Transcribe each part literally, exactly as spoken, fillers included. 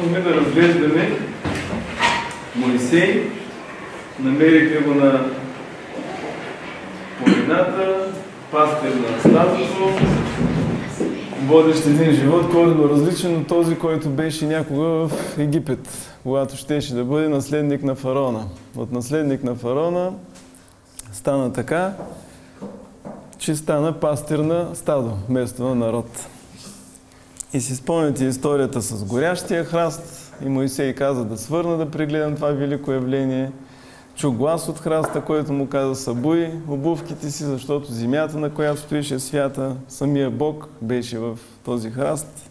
започнахме да разглеждаме Моисей. Намерихме го на планината, пастир на стадото, водещ един живот, коренно различен от този, който беше някога в Египет, когато щеше да бъде наследник на фараона. От наследник на фараона стана така, че стана пастир на стадо, вместо на народ. И си спомняте историята с горящия храст и Моисей каза да свърна да прегледам това велико явление. Чу глас от храста, който му каза: събуй обувките си, защото земята, на която стоише свята, самия Бог беше в този храст.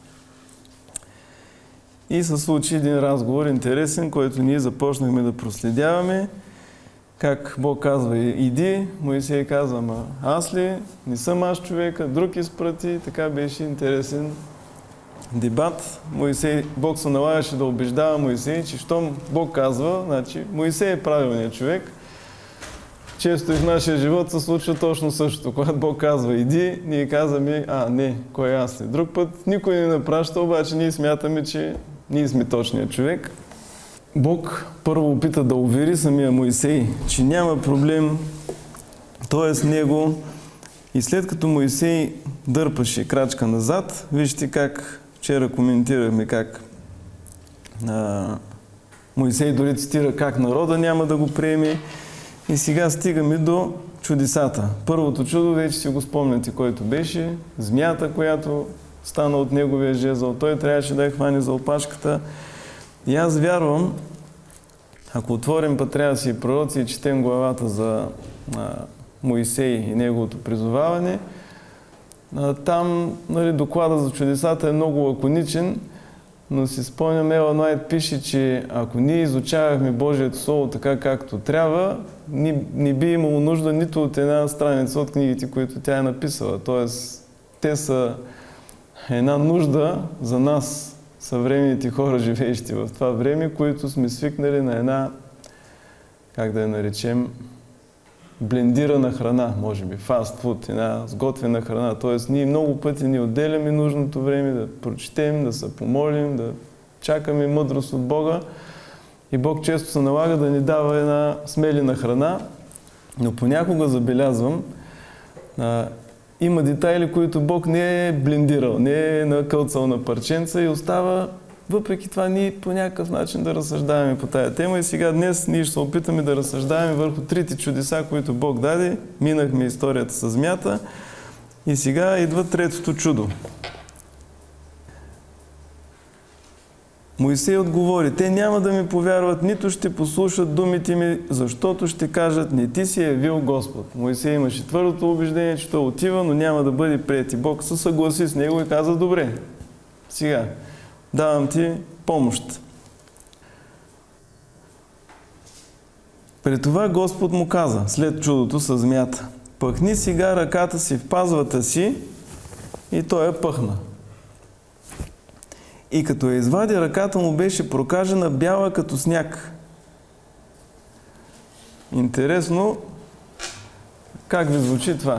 И се случи един разговор интересен, който ние започнахме да проследяваме. Как Бог казва: иди, Моисей казва: ама аз ли? Не съм аз човека, друг изпрати. Така беше интересен дебат. Моисей, Бог се налагаше да убеждава Моисей, че щом Бог казва, значи Моисей е правилният човек. Често и в нашия живот се случва точно същото. Когато Бог казва иди, ние казваме: а, не, кой е аз ли? Друг път никой не напраща, обаче ние смятаме, че ние сме точният човек. Бог първо опита да увери самия Моисей, че няма проблем, той е с него. И след като Моисей дърпаше крачка назад, вижте как вчера коментирахме как а, Моисей дори цитира как народа няма да го приеме. И сега стигаме до чудесата. Първото чудо, вече си го спомняте, който беше змията, която стана от неговия жезъл. Той трябваше да я хване за опашката. И аз вярвам, ако отворим Патриарси и пророци и четем главата за а, Моисей и неговото призоваване, а, там, нали, доклада за чудесата е много лаконичен, но си спомням, Елън Уайт пише, че ако ние изучавахме Божието Слово така както трябва, не, не би имало нужда нито от една страница от книгите, които тя е написала. Тоест, те са една нужда за нас, съвременните хора, живеещи в това време, които сме свикнали на една, как да я наречем, блендирана храна, може би, фастфуд, една сготвена храна. Тоест, ние много пъти ни отделяме нужното време да прочетем, да се помолим, да чакаме мъдрост от Бога. И Бог често се налага да ни дава една смелена храна, но понякога забелязвам, а, има детайли, които Бог не е блендирал, не е накълцал на парченца и остава, въпреки това, ние по някакъв начин да разсъждаваме по тая тема. И сега днес ние ще се опитаме да разсъждаваме върху трите чудеса, които Бог даде. Минахме историята с змията и сега идва третото чудо. Моисей отговори: те няма да ми повярват, нито ще послушат думите ми, защото ще кажат: не ти си явил Господ. Моисей имаше твърдото убеждение, че той отива, но няма да бъде приет. И Бог се съгласи с него и каза: добре, сега давам ти помощ. При това Господ му каза, след чудото със змията: пъхни сега ръката си в пазвата си, и той я пъхна. И като я извади, ръката му беше прокажена бяла като сняг. Интересно, как ви звучи това?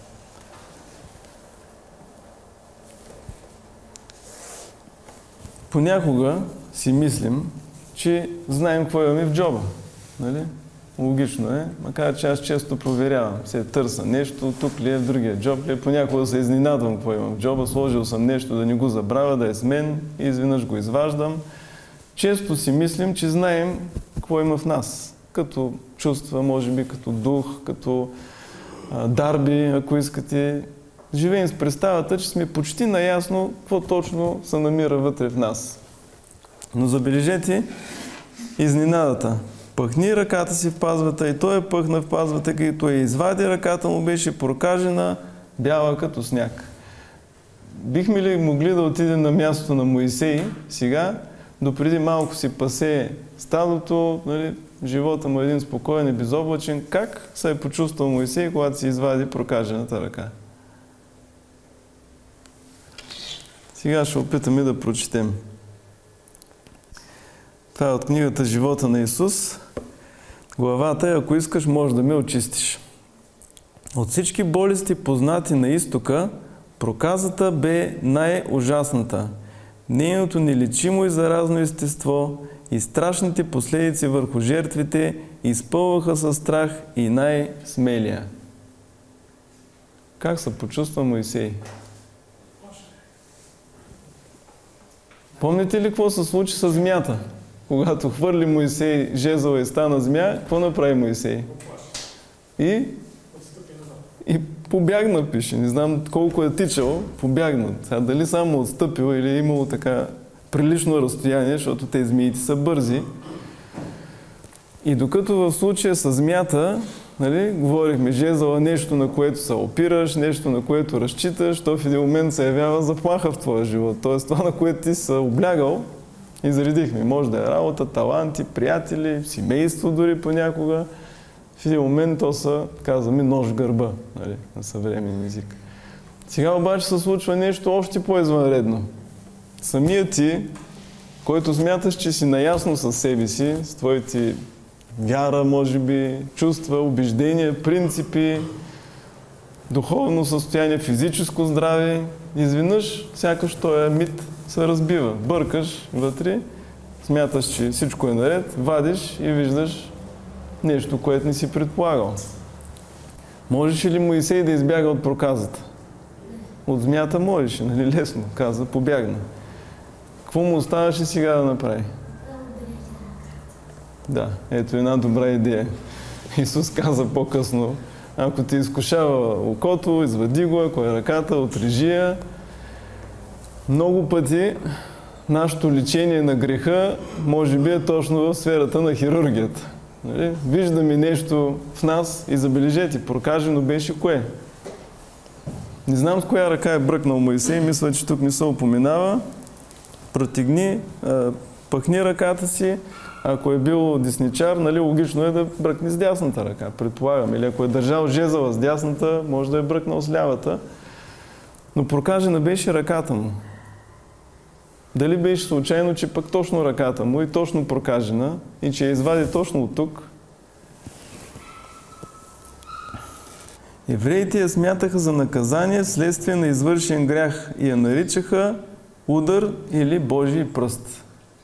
Понякога си мислим, че знаем какво имаме в джоба. Нали? Логично е, макар че аз често проверявам, се търся нещо, тук ли е, в другия джоб ли е, понякога се изненадвам какво имам в джоба, сложил съм нещо да не го забравя, да е с мен и изведнъж го изваждам. Често си мислим, че знаем какво има в нас, като чувства, може би като дух, като а, дарби, ако искате. Живеем с представата, че сме почти наясно какво точно се намира вътре в нас. Но забележете изненадата. Пъхни ръката си в пазвата, и той я пъхна в пазвата, като я извади, ръката му беше прокажена, бяла като сняг. Бихме ли могли да отидем на мястото на Моисей сега, допреди малко си пасе стадото, нали, живота му е един спокоен и безоблачен, как се е почувствал Моисей, когато си извади прокажената ръка? Сега ще опитаме да прочетем. Това е от книгата Живота на Исус. Главата е: ако искаш, може да ме очистиш. От всички болести, познати на изтока, проказата бе най-ужасната. нейното нелечимо и заразно естество и страшните последици върху жертвите изпълваха със страх и най-смелия. Как се почувства Моисей? Помните ли какво се случи с змията? Когато хвърли Моисей жезъла и стана змия, какво направи Моисей? И? И побягна, пише. Не знам колко е тичал, побягна. Сега дали само отстъпил или е имало така прилично разстояние, защото те змиите са бързи. И докато в случая с змията, нали, говорихме, жезъла нещо, на което се опираш, нещо, на което разчиташ, то в един момент се явява заплаха в твоя живот. Тоест това, на което ти се облягал, изредихме. Може да е работа, таланти, приятели, семейство дори понякога. В един момент то са, казваме, нож в гърба, нали, на съвременен език. Сега обаче се случва нещо още по-извънредно. Самият ти, който смяташ, че си наясно със себе си, с твоите вяра, може би, чувства, убеждения, принципи, духовно състояние, физическо здраве, изведнъж сякаш този мит се разбива. Бъркаш вътре, смяташ, че всичко е наред, вадиш и виждаш нещо, което не си предполагал. Можеш ли Моисей да избяга от проказата? От змията можеш, нали, лесно, каза, побягна. Какво му оставаше сега да направи? Да, ето една добра идея. Исус каза по-късно, ако ти изкушава окото, извади го, ако е ръката, отрежи я. Много пъти нашето лечение на греха може би е точно в сферата на хирургията. Нали? Виждаме нещо в нас и забележете, прокажено беше кое? Не знам с коя ръка е бръкнал Моисей, мисля, че тук не се упоменава. Протегни, пъхни ръката си. Ако е бил десничар, нали, логично е да бръкне с дясната ръка, предполагам. Или ако е държал жезъла с дясната, може да е бръкнал с лявата. Но прокажена беше ръката му. Дали беше случайно, че пък точно ръката му и точно прокажена и че я извади точно от тук? Евреите я смятаха за наказание вследствие на извършен грях и я наричаха удар или Божий пръст.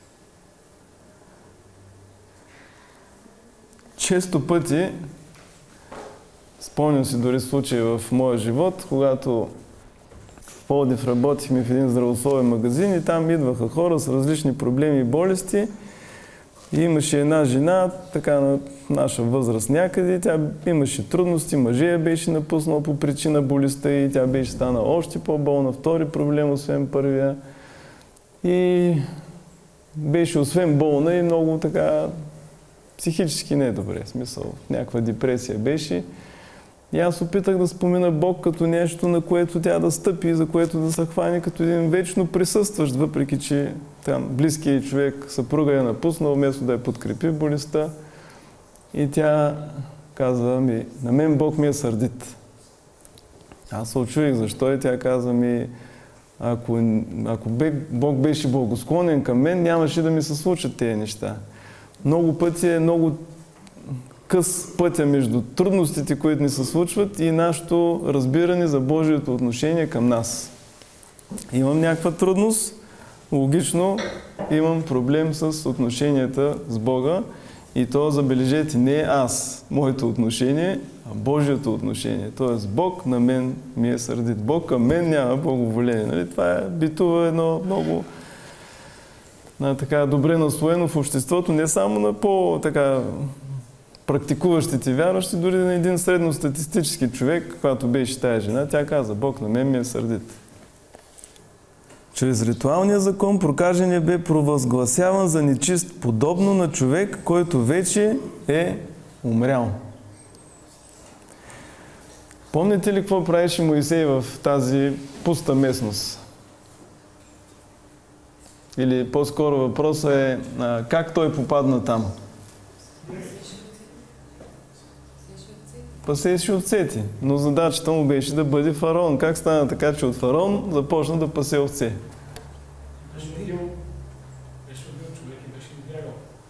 Често пъти, спомням си дори случай в моя живот, когато в Пловдив работихме в един здравословен магазин и там идваха хора с различни проблеми и болести. И имаше една жена, така на наша възраст някъде, тя имаше трудности, мъже я беше напуснал по причина болестта и тя беше станала още по-болна, втори проблем, освен първия. И беше освен болна и много така психически недобре, в смисъл, някаква депресия беше. И аз опитах да спомена Бог като нещо, на което тя да стъпи, за което да се хване като един вечно присъстващ, въпреки че там близкият човек, съпруга я напуснал, вместо да я подкрепи в болестта. И тя казва ми, на мен Бог ми е сърдит. Аз се очудих защо и тя казва ми, ако, ако Бог беше благосклонен към мен, нямаше да ми се случат тези неща. Много пъти е много къс пътя между трудностите, които ни се случват и нашето разбиране за Божието отношение към нас. Имам някаква трудност, логично имам проблем с отношенията с Бога и то, забележете, не аз, моето отношение, а Божието отношение. Тоест Бог на мен ми е сърдит. Бог към мен няма благоволение. Нали? Това е битува едно много на, така, добре наслоено в обществото, не само на по-така практикуващите вярващи, дори на един средностатистически човек, когато беше тая жена, тя каза, Бог на мен ми е сърдит. Чрез ритуалния закон прокаженият бе провъзгласяван за нечист, подобно на човек, който вече е умрял. Помните ли какво правеше Моисей в тази пуста местност? Или по-скоро въпросът е а, как той попадна там? Пасеше овцете, но задачата му беше да бъде фараон. Как стана така, че от фараон започна да пасе овце? Беше убил човек и беше избягал.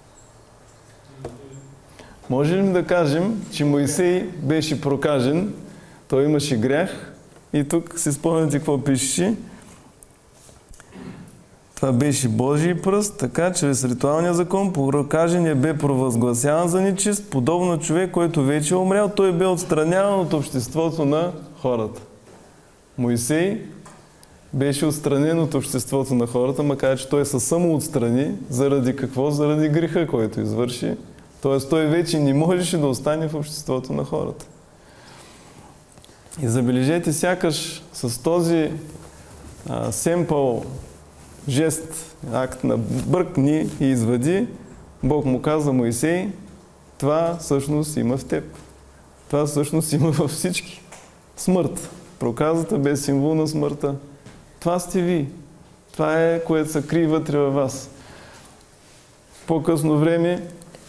Може ли да кажем, че Моисей беше прокажен, той имаше грях и тук си спомняте какво пишеше? Това беше Божий пръст, така чрез ритуалния закон прокаженият бе провъзгласяван за нечист, подобно на човек, който вече е умрял, той бе отстраняван от обществото на хората. Моисей беше отстранен от обществото на хората, макар че той се самоотстрани. Заради какво? Заради греха, който извърши. Тоест той вече не можеше да остане в обществото на хората. И забележете, сякаш с този а, семпъл жест, акт на бъркни и извади, Бог му каза: Моисей, това всъщност има в теб. Това всъщност има във всички. Смърт. Проказата бе символ на смъртта. Това сте ви. Това е, което се крие вътре във вас. В по-късно време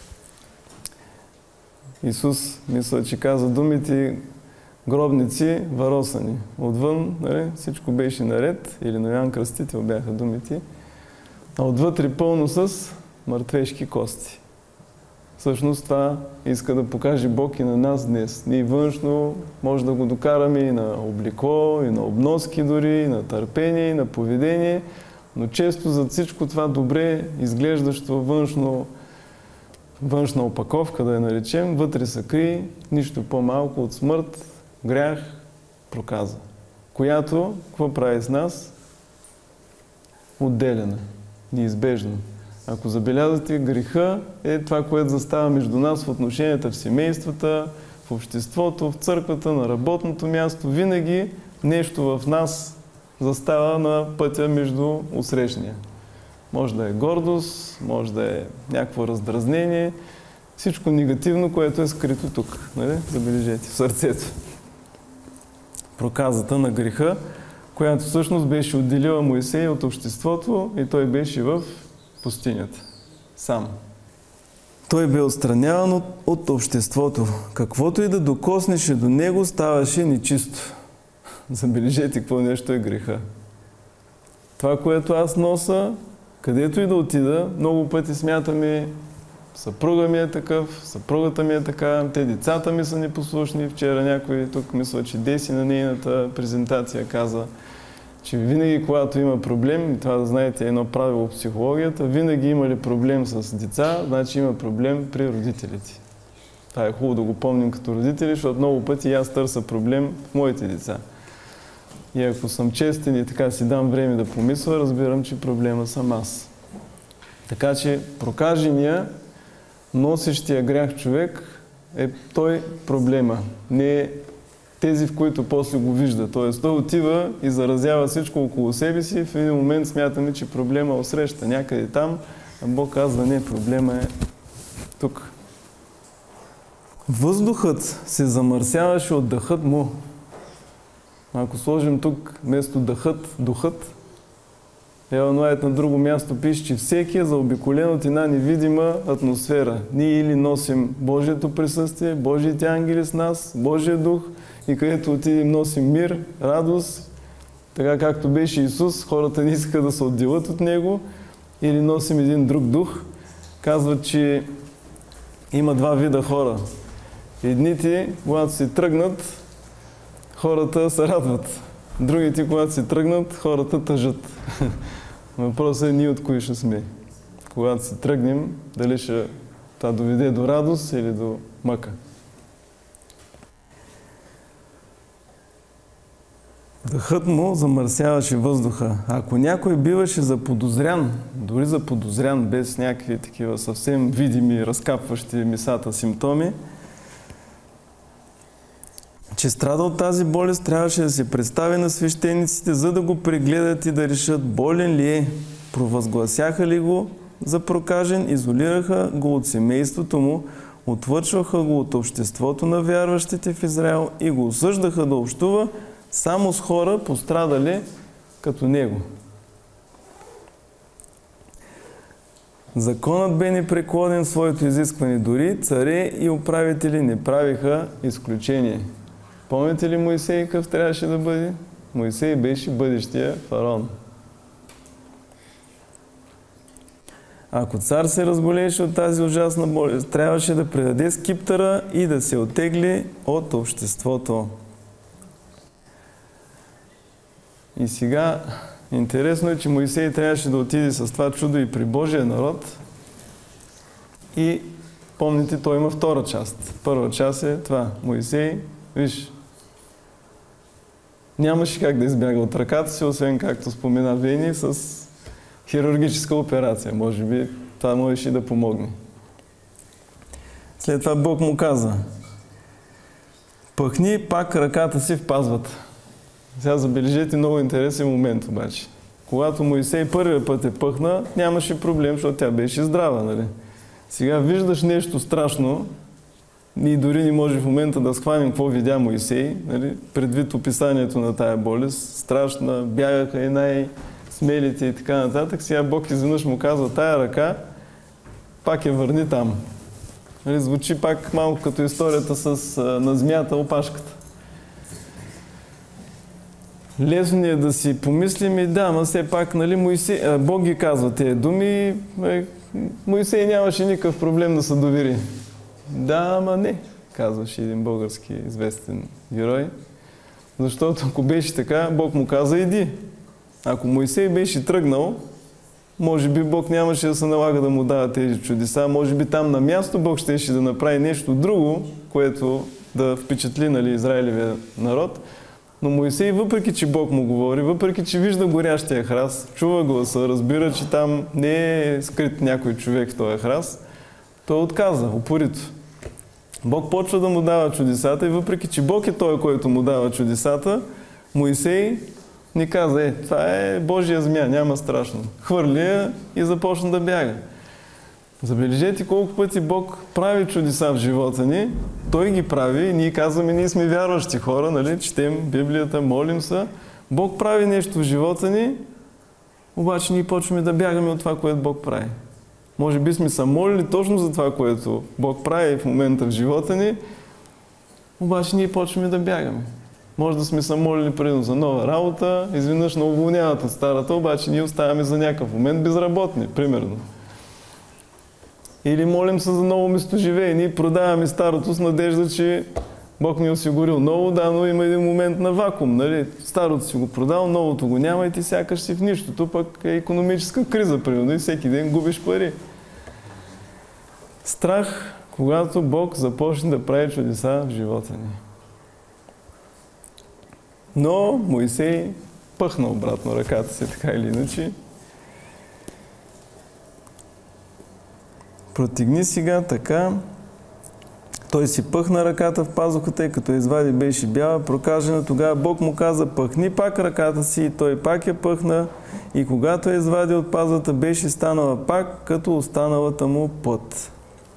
Исус, мисля, че каза думите: гробници варосани. Отвън, нали, всичко беше наред, или на Йоан Кръстител бяха думите, а отвътре пълно с мъртвешки кости. Всъщност това иска да покаже Бог и на нас днес. Ние външно може да го докараме и на облекло, и на обноски дори, и на търпение, и на поведение, но често за всичко това добре изглеждащо външно, външна опаковка, да я наречем, вътре се крие нищо по-малко от смърт, грях, проказа, която, какво прави с нас? Отделена, неизбежна. Ако забелязвате, греха е това, което застава между нас в отношенията в семействата, в обществото, в църквата, на работното място. Винаги нещо в нас застава на пътя между усрещния. Може да е гордост, може да е някакво раздразнение, всичко негативно, което е скрито тук. Нали? Забележете, в сърцето. Проказата на греха, която всъщност беше отделила Моисей от обществото и той беше в пустинята. Сам. Той бе отстраняван от, от обществото. Каквото и да докоснеше до него, ставаше нечисто. Забележете какво нещо е греха. Това, което аз нося, където и да отида, много пъти смятаме: съпруга ми е такъв, съпругата ми е така, те децата ми са непослушни. Вчера някой тук, мисля, че Деси на нейната презентация каза, че винаги, когато има проблем, и това да знаете е едно правило в психологията, винаги има ли проблем с деца, значи има проблем при родителите. Това е хубаво да го помним като родители, защото много пъти аз търся проблем в моите деца. И ако съм честен и така си дам време да помисля, разбирам, че проблема съм аз. Така че прокажения, носещия грях човек, е той проблема. Не е тези, в които после го вижда. Тоест той отива и заразява всичко около себе си. В един момент смятаме, че проблема усреща някъде там, а Бог казва: не, проблема е тук. Въздухът се замърсяваше от дъхът му. Ако сложим тук вместо дъхът, духът, Елън Уайт на друго място пише, че всеки е заобиколен от една невидима атмосфера. Ние или носим Божието присъствие, Божиите ангели с нас, Божия дух, и където отидем носим мир, радост, така както беше Исус, хората не искаха да се отделят от Него, или носим един друг дух. Казват, че има два вида хора. Едните, когато се тръгнат, хората се радват. Другите, когато се тръгнат, хората тъжат. Въпросът е ние от кои ще сме. Когато се тръгнем, дали ще това доведе до радост или до мъка. Дъхът му замърсяваше въздуха. Ако някой биваше заподозрян, дори заподозрян, без някакви такива съвсем видими, разкапващи мисата симптоми, че страда от тази болест, трябваше да се представи на свещениците, за да го прегледат и да решат болен ли е. Провъзгласяха ли го за прокажен, изолираха го от семейството му, отвършваха го от обществото на вярващите в Израел и го осъждаха да общува само с хора, пострадали като него. Законът бе непреклонен в своето изискване. Дори царе и управители не правиха изключение. Помните ли Моисей какъв трябваше да бъде? Моисей беше бъдещия фараон. Ако цар се разболееше от тази ужасна болест, трябваше да предаде скиптъра и да се оттегли от обществото. И сега Интересно е, че Моисей трябваше да отиде с това чудо и при Божия народ. И помните, той има втора част. Първа част е това. Моисей, виж, нямаше как да избяга от ръката си, освен както спомена Вени, с хирургическа операция. Може би това можеше и да помогне. След това Бог му каза: пъхни пак ръката си в пазвата. Сега забележете много интересен момент обаче. Когато Моисей първия път е пъхна, нямаше проблем, защото тя беше здрава, нали? Сега виждаш нещо страшно и дори не може в момента да схванем какво видя Моисей, нали? Предвид описанието на тая болест. Страшна, бягаха и най-смелите и така нататък. Сега Бог изведнъж му казва: тая ръка пак я върни там. Нали? Звучи пак малко като историята с, на змията опашката. Лесно ни е да си помислим и да, но все пак, нали, Моисей, Бог ги казва тези думи, е, Моисей нямаше никакъв проблем да се довери. Да, ама не, казваше един български известен герой. Защото ако беше така, Бог му каза: иди. Ако Моисей беше тръгнал, може би Бог нямаше да се налага да му дава тези чудеса, може би там на място Бог щеше да направи нещо друго, което да впечатли, нали, Израилевия народ. Но Моисей, въпреки че Бог му говори, въпреки че вижда горящия храст, чува гласа, разбира, че там не е скрит някой човек в този храст, той отказа, упорито. Бог почва да му дава чудесата и въпреки че Бог е той, който му дава чудесата, Моисей ни каза: е, това е Божия змия, няма страшно. Хвърли я и започна да бяга. Забележете колко пъти Бог прави чудеса в живота ни. Той ги прави и ние казваме: ние сме вярващи хора, нали? Четем Библията, молим се. Бог прави нещо в живота ни, обаче ние почваме да бягаме от това, което Бог прави. Може би сме се молили точно за това, което Бог прави в момента в живота ни, обаче ние почваме да бягаме. Може да сме се молили предно за нова работа, изведнъж на уволняват от старата, обаче ние оставаме за някакъв момент безработни, примерно. Или молим се за ново местоживеене, продаваме старото с надежда, че Бог ни е осигурил ново, да, но има един момент на вакуум, нали? Старото си го продал, новото го няма и ти сякаш си в нищото, пък е икономическа криза, примерно, и всеки ден губиш пари. Страх, когато Бог започне да прави чудеса в живота ни. Но Моисей пъхна обратно ръката си, така или иначе. Протегни сега, така. Той си пъхна ръката в пазухата и като извади беше бяла, прокажена. Тогава Бог му каза: пъхни пак ръката си, и той пак я пъхна. И когато я извади от пазата, беше станала пак като останалата му плът.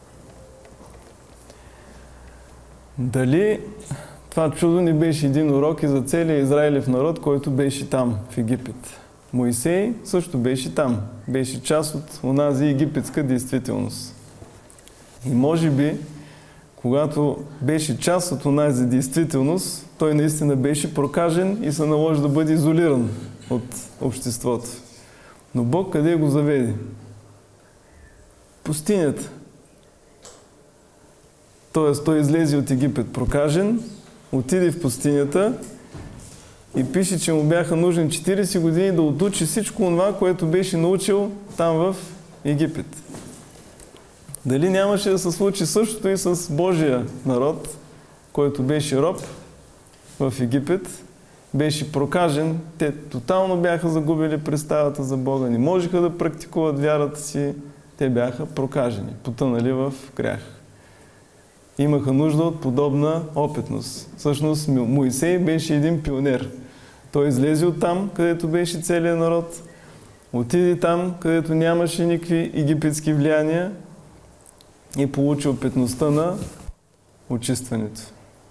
Дали това чудо не беше един урок и за целия Израилев народ, който беше там, в Египет? Моисей също беше там. Беше част от онази египетска действителност. И може би, когато беше част от онази действителност, той наистина беше прокажен и се наложи да бъде изолиран от обществото. Но Бог къде го заведе? Пустинята. Тоест, той излезе от Египет прокажен, отиде в пустинята и пише, че му бяха нужни четирийсет години да отучи всичко това, което беше научил там в Египет. Дали нямаше да се случи същото и с Божия народ, който беше роб в Египет, беше прокажен, те тотално бяха загубили представата за Бога, не можеха да практикуват вярата си, те бяха прокажени, потънали в грях. Имаха нужда от подобна опитност. Всъщност Моисей беше един пионер. Той излезе от там, където беше целият народ, отиде там, където нямаше никакви египетски влияния и получи опитността на очистването.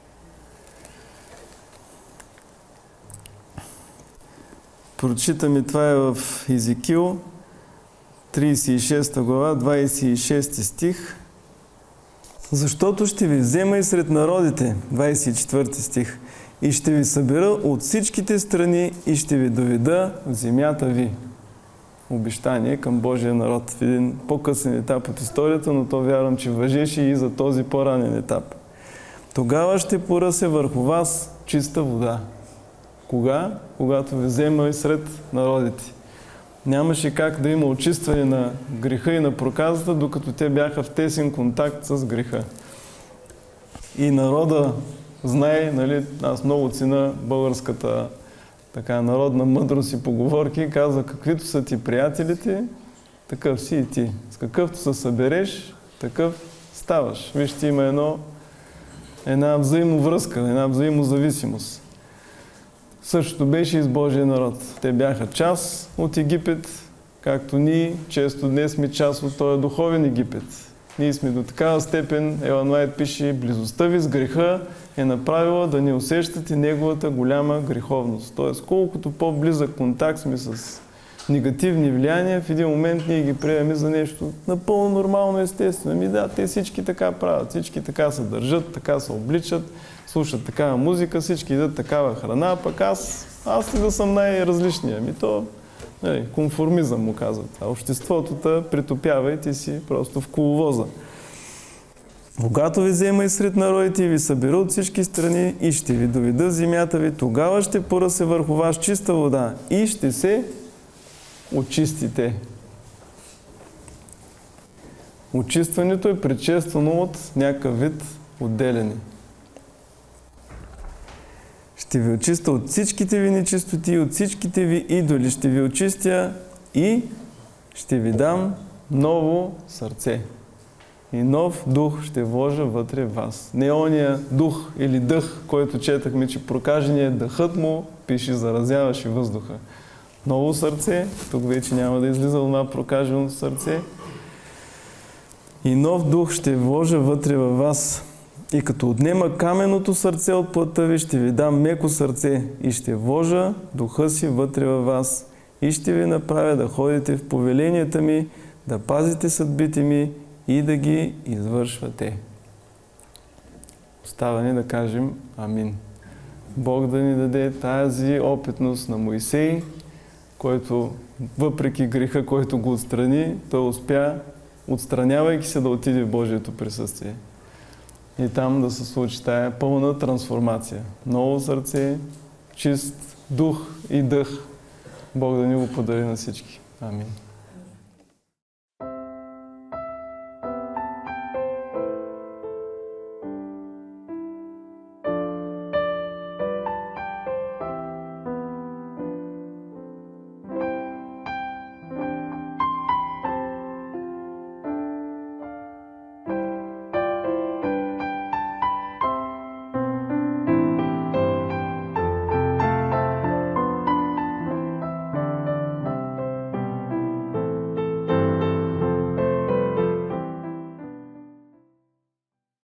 Прочитаме, това е в Езекил, тридесет и шеста глава, двадесет и шести стих. Защото ще ви взема и сред народите, двадесет и четвърти стих, и ще ви събера от всичките страни и ще ви доведа в земята ви. Обещание към Божия народ в един по-късен етап от историята, но то вярвам, че важеше и за този по-ранен етап. Тогава ще поръсе върху вас чиста вода. Кога? Когато ви взема и сред народите. Нямаше как да има очистване на греха и на проказата, докато те бяха в тесен контакт с греха. И народа знае, нали, аз много цена българската така народна мъдрост и поговорки, казва, каквито са ти приятелите, такъв си и ти. С какъвто се събереш, такъв ставаш. Вижте, има едно, една взаимовръзка, една взаимозависимост. Същото беше и с Божия народ. Те бяха част от Египет, както ние често днес сме част от този духовен Египет. Ние сме до такава степен, Елън Уайт пише, близостта ви с греха е направила да не усещате неговата голяма греховност. Тоест, колкото по-близък контакт сме с негативни влияния, в един момент ние ги приемаме за нещо напълно нормално, естествено. Ами да, те всички така правят, всички така се държат, така се обличат, слушат такава музика, всички идат такава храна, пък аз, аз ли да съм най-различния? Ами то, нали, конформизъм му казват. А обществото те притопява и ти си просто в коловоза. Когато ви взема и сред народите и ви събера от всички страни и ще ви доведа в земята ви, тогава ще поръсе върху вас чиста вода и ще се очистите. Очистването е предшествано от някакъв вид отделяне. Ще ви очиста от всичките ви нечистоти, от всичките ви идоли. Ще ви очистя и ще ви дам ново сърце. И нов дух ще вложа вътре в вас. Не ония дух или дъх, който четахме, че прокажения дъхът му, пише, заразяваше въздуха. Ново сърце, тук вече няма да излиза това прокажено сърце. И нов дух ще вложа вътре във вас. И като отнема каменното сърце от плътта ви, ще ви дам меко сърце и ще вложа духа си вътре във вас. И ще ви направя да ходите в повеленията ми, да пазите съдбите ми и да ги извършвате. Остава ни да кажем амин. Бог да ни даде тази опитност на Моисей, който въпреки греха, който го отстрани, той успя, отстранявайки се, да отиде в Божието присъствие. И там да се случи тая пълна трансформация. Ново сърце, чист дух и дъх. Бог да ни го подари на всички. Амин.